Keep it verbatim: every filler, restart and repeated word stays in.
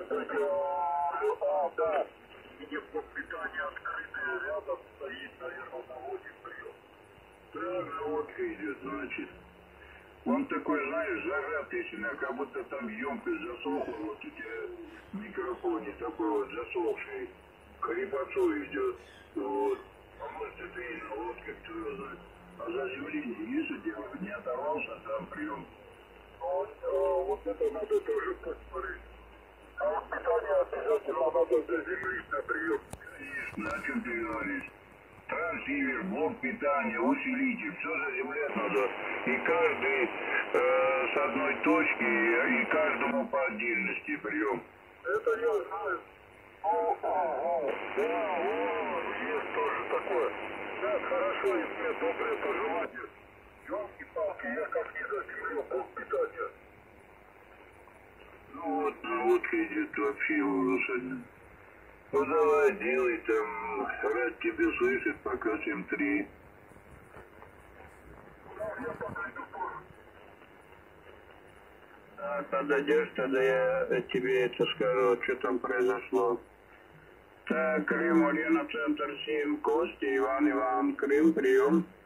А, да. Где питание открытое, рядом стоит, наверное, наводит прием. Да, наводка идет, значит. Он такой, знаешь, зажатый себя, как будто там емкость засохла, вот у тебя в микрофоне такой вот засохший, хрипотцой идет, вот. А может это и наводка, кто его знает. А заземление есть у тебя, не оторвался, там прием. Вот, а, вот это надо тоже посмотреть. А вот питание обязательно надо заземлить на прием. Конечно, о чем ты говоришь? Трансивер, блок питания, усилитель, все заземлять надо. И каждый э, с одной точки, и каждому по отдельности прием. Это я знаю. О, о, о, да, о, есть тоже такое. Да, хорошо, и мне доброе пожелание. Ёлки-палки, я как не заземлю блок питания. Ну вот, наводка идет вообще ужасно. Ну давай, делай там, рад тебе слышит, пока семь три. Да, подойдешь, тогда я тебе это скажу, что там произошло. Так, Крым, Лена, центр семь, Костя, Иван, Иван, Крым, прием.